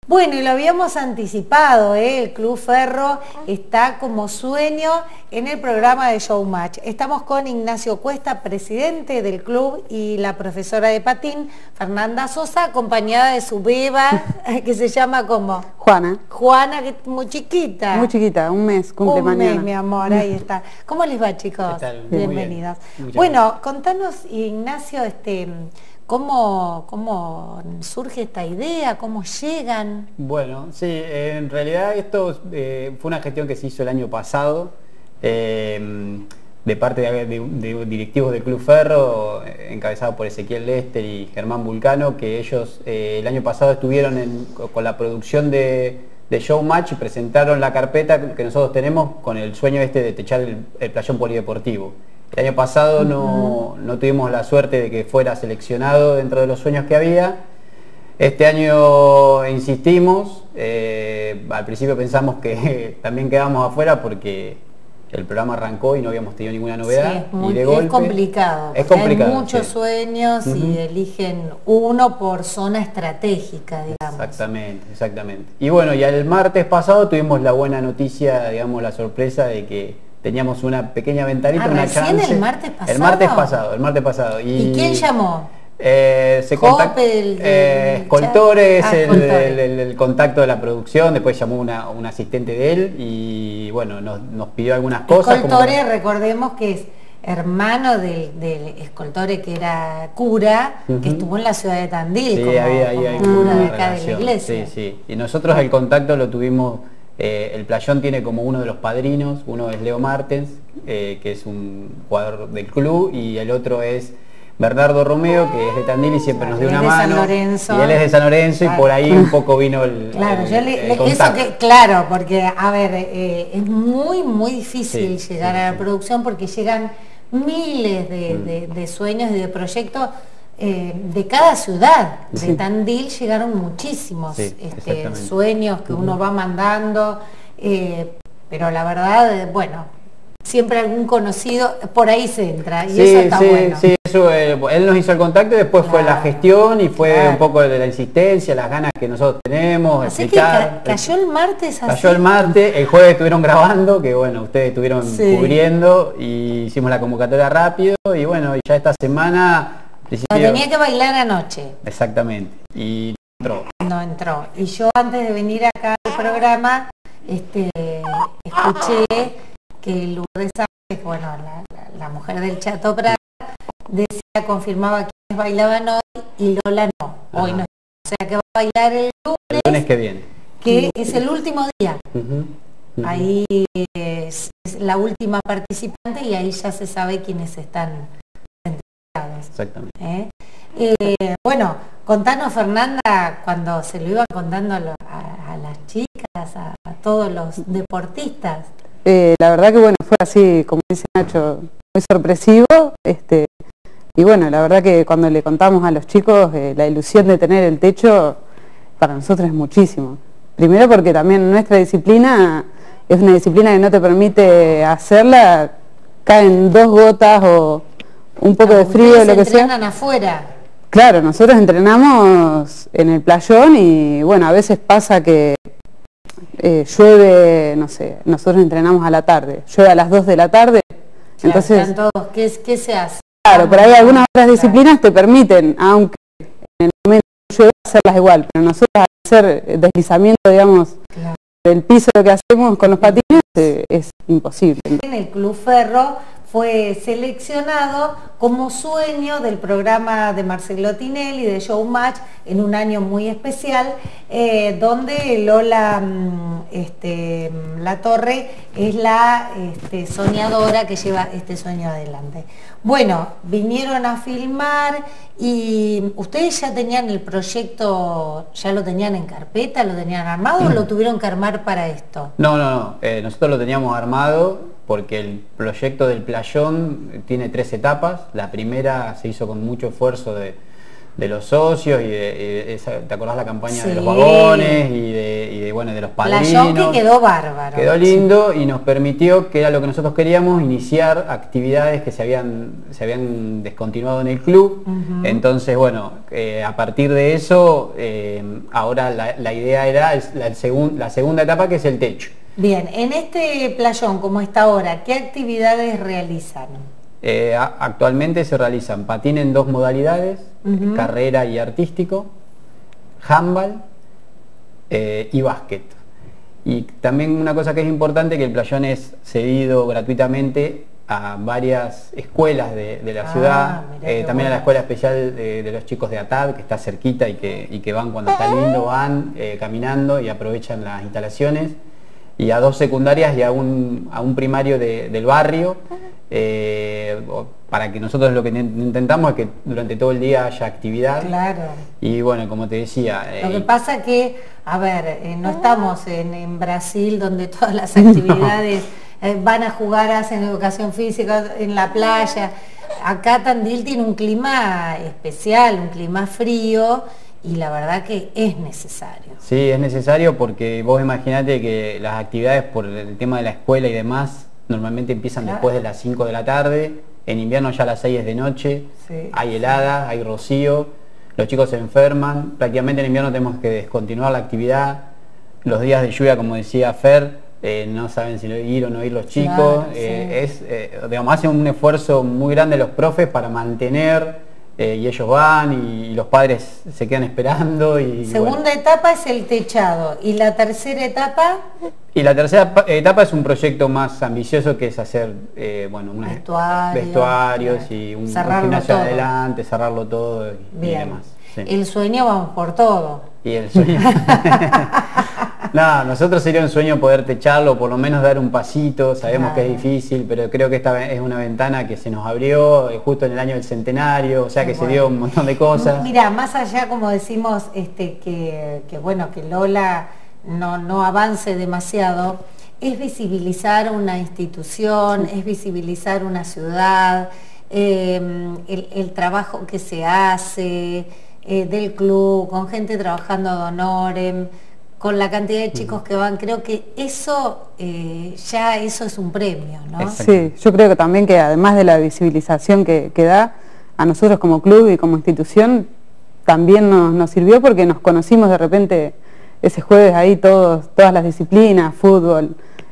Bueno, y lo habíamos anticipado, el Club Ferro está como sueño en el programa de Showmatch. Estamos con Ignacio Cuesta, presidente del club, y la profesora de patín, Fernanda Sosa, acompañada de su beba, que se llama como... Juana. Juana, que es muy chiquita. Muy chiquita, un mes, cumple mañana. Un mes, mi amor, ahí está. ¿Cómo les va, chicos? ¿Qué tal? Bienvenidos. Bien. Bueno, contanos, Ignacio, ¿cómo surge esta idea? ¿Cómo llegan? Bueno, sí, en realidad esto fue una gestión que se hizo el año pasado de parte de directivos del Club Ferro, encabezado por Ezequiel Lester y Germán Vulcano, que ellos el año pasado estuvieron con la producción de Showmatch y presentaron la carpeta que nosotros tenemos con el sueño de techar el playón polideportivo. El año pasado no tuvimos la suerte de que fuera seleccionado dentro de los sueños que había. Este año insistimos, al principio pensamos que también quedamos afuera porque el programa arrancó y no habíamos tenido ninguna novedad. Sí, es complicado. Es complicado. Hay muchos sí. sueños y eligen uno por zona estratégica, digamos. Exactamente. Y bueno, y el martes pasado tuvimos la buena noticia, digamos, la sorpresa de que teníamos una pequeña ventanita, una chance. ¿El martes pasado? El martes pasado. ¿Y quién llamó? Se contactó Escoltores, el contacto de la producción, después llamó un asistente de él y bueno, nos pidió algunas cosas. Escoltores, recordemos que es hermano del Escoltore, que era cura, que estuvo en la ciudad de Tandil, sí, como había cura de acá relación, de la iglesia. Sí. Y nosotros el contacto lo tuvimos, el playón tiene como uno de los padrinos, uno es Leo Martens, que es un jugador del club, y el otro es Bernardo Romeo, que es de Tandil y siempre nos dio una mano. Y él es de San Lorenzo, y por ahí un poco vino el claro, porque a ver, es muy difícil llegar a la producción porque llegan miles de sueños y de proyectos de cada ciudad. De Tandil llegaron muchísimos sueños que uno va mandando, pero la verdad, bueno, siempre algún conocido, por ahí se entra, y eso está bueno. Sí, eso, él nos hizo el contacto y después fue la gestión y fue un poco de la insistencia, las ganas que nosotros tenemos, así explicar. Que cayó el martes así. Cayó el martes, el jueves estuvieron grabando, que bueno, ustedes estuvieron cubriendo, y hicimos la convocatoria rápido, y bueno, y ya esta semana... Lo tenía que bailar anoche. Exactamente, y no entró. Y yo antes de venir acá al programa, escuché que Lourdes Sánchez, bueno, la mujer del Chato Prada, confirmaba quiénes bailaban hoy y Lola no. Hoy no. O sea que va a bailar el lunes que viene. Que es el último día. Ahí es la última participante y ahí ya se sabe quiénes están entregados. Exactamente. Bueno, contanos, Fernanda, cuando se lo iban contando a las chicas, a todos los deportistas. La verdad que bueno, fue así, como dice Nacho, muy sorpresivo, y bueno, la verdad que cuando le contamos a los chicos la ilusión de tener el techo, para nosotros es muchísimo. Primero porque también nuestra disciplina es una disciplina que no te permite hacerla, caen 2 gotas o un poco de frío, lo que sea. ¿Entrenan afuera? Claro, nosotros entrenamos en el playón y bueno, a veces pasa que llueve, no sé, nosotros entrenamos a la tarde, llueve a las 2 de la tarde, entonces... Todos, ¿qué se hace? Claro, por ahí algunas otras disciplinas te permiten, aunque en el momento llueve, hacerlas igual, pero nosotros al hacer deslizamiento, digamos, del piso, lo que hacemos con los patines, es imposible. En el Club Ferro fue seleccionado como sueño del programa de Marcelo Tinelli, de Showmatch, en un año muy especial, donde Lola Latorre es la soñadora que lleva este sueño adelante. Bueno, vinieron a filmar y ustedes ya tenían el proyecto, ya lo tenían en carpeta, lo tenían armado o lo tuvieron que armar para esto? No, nosotros lo teníamos armado porque el proyecto del playón tiene 3 etapas. La primera se hizo con mucho esfuerzo de los socios ¿te acordás la campaña de los vagones y de bueno, de los padrinos? Playón que quedó bárbaro. Quedó lindo y nos permitió, que era lo que nosotros queríamos, iniciar actividades que se habían descontinuado en el club. Entonces, bueno, a partir de eso, ahora la idea era la segunda etapa, que es el techo. Bien, en este playón, como está ahora, ¿qué actividades realizan? Actualmente se realizan patín en 2 modalidades, carrera y artístico, handball y básquet. Y también una cosa que es importante, que el playón es cedido gratuitamente a varias escuelas de la ciudad, también a la escuela especial de los chicos de ATAD, que está cerquita y que van cuando está lindo, van caminando y aprovechan las instalaciones, y a 2 secundarias y a un primario del barrio, para que nosotros lo que intentamos es que durante todo el día haya actividad. Claro. Y bueno, como te decía... Lo que pasa que, a ver, no estamos en Brasil, donde todas las actividades van a jugar, hacen educación física en la playa. Acá Tandil tiene un clima especial, un clima frío, y la verdad que es necesario. Sí, es necesario, porque vos imaginate que las actividades por el tema de la escuela y demás normalmente empiezan después de las 5 de la tarde, en invierno ya a las 6 es de noche, hay heladas, hay rocío, los chicos se enferman, prácticamente en invierno tenemos que descontinuar la actividad, los días de lluvia, como decía Fer, no saben si ir o no ir los chicos, digamos, hacen un esfuerzo muy grande los profes para mantener, y ellos van y los padres se quedan esperando. Segunda etapa es el techado, ¿y la tercera etapa? Y la tercera etapa es un proyecto más ambicioso, que es hacer bueno, unos vestuarios y un gimnasio adelante, cerrarlo todo y demás. Sí. El sueño, vamos por todo. Y el sueño... No, nosotros sería un sueño poder techarlo, por lo menos dar un pasito, sabemos que es difícil, pero creo que esta es una ventana que se nos abrió justo en el año del centenario, o sea que se dio un montón de cosas. Mira, más allá, como decimos, que bueno, que Lola no avance demasiado, es visibilizar una institución, es visibilizar una ciudad, el trabajo que se hace del club, con gente trabajando ad honorem, con la cantidad de chicos que van, creo que eso ya eso es un premio, ¿no? Sí, yo creo que también, que además de la visibilización que da, a nosotros como club y como institución también nos sirvió, porque nos conocimos de repente ese jueves ahí todas las disciplinas, fútbol,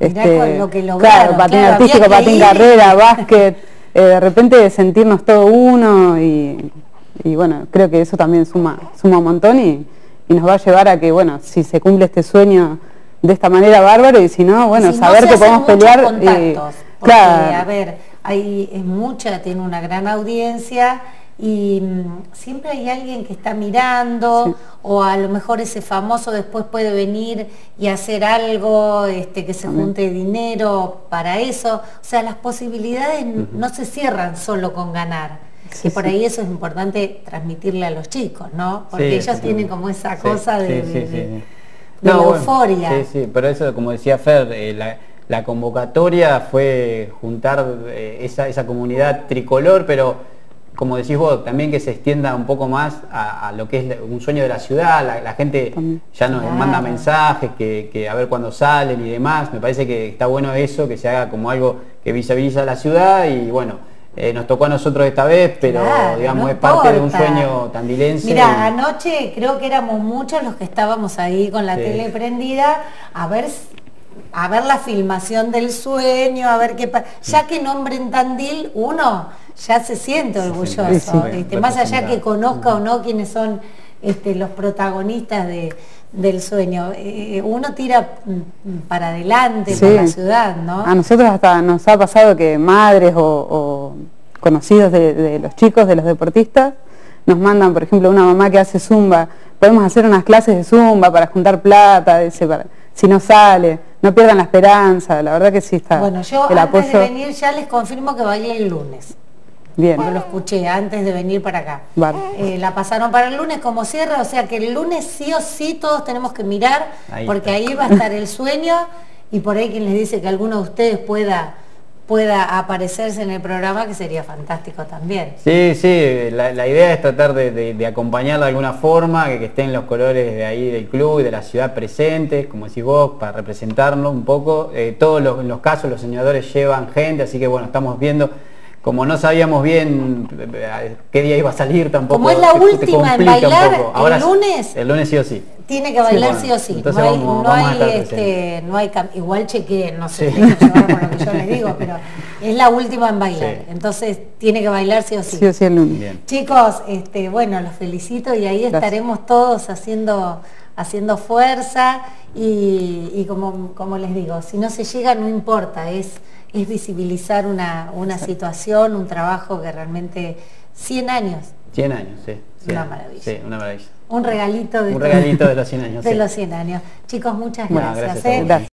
lo que lograron, patín artístico, patín carrera, básquet, de repente sentirnos todo uno, y bueno, creo que eso también suma un montón, y nos va a llevar a que, bueno, si se cumple este sueño de esta manera, bárbaro, y si no, bueno, si saber que podemos pelear. Porque, a ver, es mucha, tiene una gran audiencia, y siempre hay alguien que está mirando, o a lo mejor ese famoso después puede venir y hacer algo, que se junte dinero para eso. O sea, las posibilidades no se cierran solo con ganar. Y por ahí eso es importante transmitirle a los chicos, ¿no? Porque ellos tienen como esa cosa de la euforia. Sí, pero eso, como decía Fer, la convocatoria fue juntar esa comunidad tricolor, pero como decís vos, también que se extienda un poco más a lo que es un sueño de la ciudad. La gente ya nos manda mensajes, que a ver cuándo salen y demás. Me parece que está bueno eso, que se haga como algo que visibiliza la ciudad, y bueno, nos tocó a nosotros esta vez, pero digamos, es parte de un sueño tandilense. Mira, anoche creo que éramos muchos los que estábamos ahí con la tele prendida a ver la filmación del sueño, a ver qué pasa. Ya que nombren Tandil, uno ya se siente orgulloso, más allá que conozca o no quiénes son los protagonistas del sueño. Uno tira para adelante por la ciudad, ¿no? A nosotros hasta nos ha pasado que madres o conocidos de los chicos, de los deportistas, nos mandan, por ejemplo, una mamá que hace zumba, podemos hacer unas clases de zumba para juntar plata, si no sale, no pierdan la esperanza. La verdad que sí está. Bueno, yo antes de venir ya les confirmo que bailé el lunes. Bien. Porque lo escuché antes de venir para acá. La pasaron para el lunes como cierre, o sea que el lunes sí o sí todos tenemos que mirar, porque ahí va a estar el sueño, y por ahí quien les dice que alguno de ustedes pueda pueda aparecerse en el programa, que sería fantástico también. Sí, sí, la idea es tratar de acompañar de alguna forma, que estén los colores de ahí del club y de la ciudad presentes, como decís vos, para representarlo un poco. Todos los casos los soñadores llevan gente, así que bueno, estamos viendo, como no sabíamos bien qué día iba a salir tampoco. Como es la última en bailar, ahora, el lunes sí o sí. Tiene que bailar sí, sí o sí. Entonces no hay igual chequeen, no sé, llevar con lo que yo les digo, pero es la última en bailar. Sí. Entonces tiene que bailar sí o sí. Sí o sí el lunes. Bien. Chicos, bueno, los felicito y ahí estaremos todos haciendo fuerza y como les digo, si no se llega no importa, es visibilizar una situación, un trabajo que realmente 100 años. 100 años, sí. Una maravilla. Sí, una maravilla. Un regalito de los 100 años. de los 100 años. Chicos, muchas gracias. Gracias.